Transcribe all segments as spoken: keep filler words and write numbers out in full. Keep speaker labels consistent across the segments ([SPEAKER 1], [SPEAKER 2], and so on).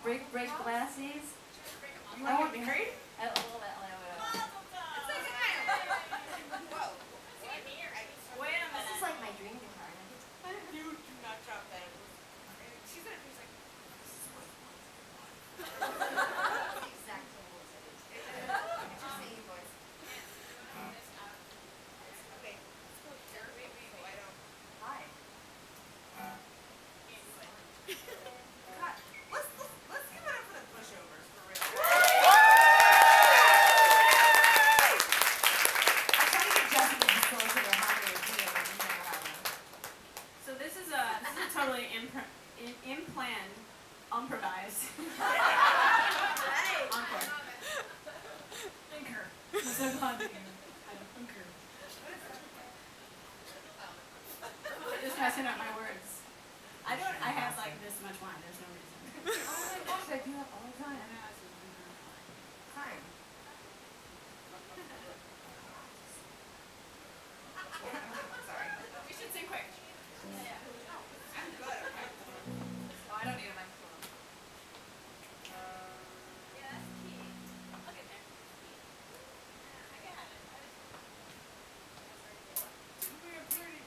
[SPEAKER 1] break, break glasses.
[SPEAKER 2] You want to get married?
[SPEAKER 1] A little bit, a little bit.
[SPEAKER 2] Whoa. Wait a minute.
[SPEAKER 1] This is like my dream department.
[SPEAKER 2] You do not drop that. She's gonna be like, this is what
[SPEAKER 1] Exactly what it is.
[SPEAKER 2] just say you boys. Okay. Wait, wait, wait. I don't.
[SPEAKER 1] Hi.
[SPEAKER 2] God, let's let's let's give it up for the pushovers for real.
[SPEAKER 1] I try to get Jesse to disclose to their harmony routine and you never have one.
[SPEAKER 3] So this is a this is a totally impr in, implanned, improvised.
[SPEAKER 2] Hey.
[SPEAKER 3] Encore. Concur. So glad that you. I don't concur. Just messing up my words. I don't. I have like this much wine. There's no reason.
[SPEAKER 1] Oh my gosh, I do that all the
[SPEAKER 3] I
[SPEAKER 1] time.
[SPEAKER 3] know, it's just-
[SPEAKER 1] Time.
[SPEAKER 2] Sorry.
[SPEAKER 3] We should sing quick. Yeah.
[SPEAKER 2] I'm good. Okay.
[SPEAKER 3] Oh, I don't need a microphone. Yeah, that's the key. I'll get there. I got it. We're pretty.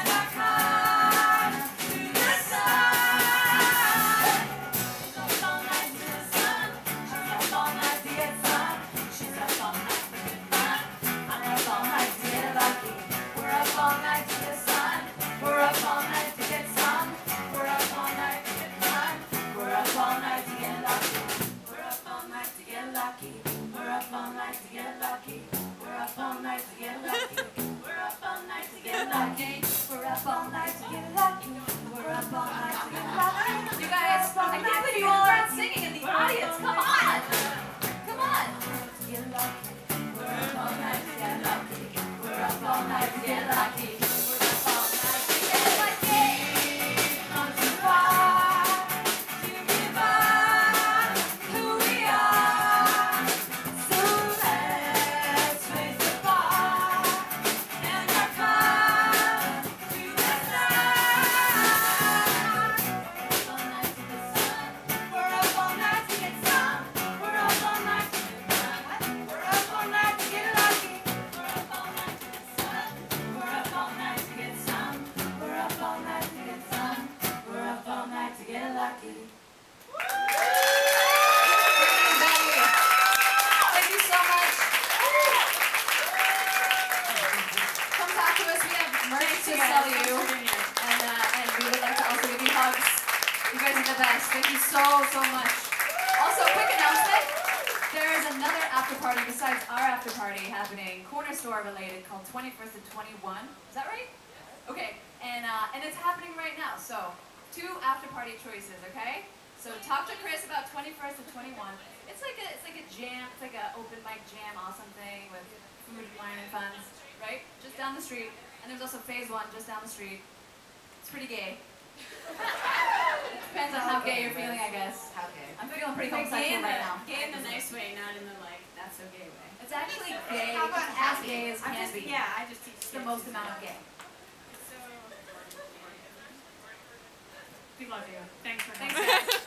[SPEAKER 4] All so much. Also, quick announcement. There is another after party besides our after party happening, corner store related, called twenty-first to twenty-one. Is that right? Okay, and uh, and it's happening right now. So, two after party choices, okay? So talk to Chris about twenty-first to twenty-one. It's like a it's like a jam. It's like an open mic jam, awesome thing with food, wine, and funds, right? Just down the street. And there's also phase one just down the street. It's pretty gay. It depends on how gay you're feeling, I guess.
[SPEAKER 1] How gay?
[SPEAKER 4] I'm feeling pretty
[SPEAKER 3] Like gay
[SPEAKER 4] homosexual
[SPEAKER 3] in the,
[SPEAKER 4] right now.
[SPEAKER 3] gay in the nice way, not in the like, not so gay way.
[SPEAKER 4] It's actually gay.
[SPEAKER 1] How about
[SPEAKER 4] It's as
[SPEAKER 1] happy?
[SPEAKER 4] gay as
[SPEAKER 3] I'm
[SPEAKER 4] can
[SPEAKER 3] just,
[SPEAKER 4] be.
[SPEAKER 3] yeah, I just teach
[SPEAKER 4] It's the
[SPEAKER 3] kids.
[SPEAKER 4] most amount of gay.
[SPEAKER 3] So, we love you. Thanks for
[SPEAKER 4] Thanks,
[SPEAKER 3] having us.
[SPEAKER 4] guys.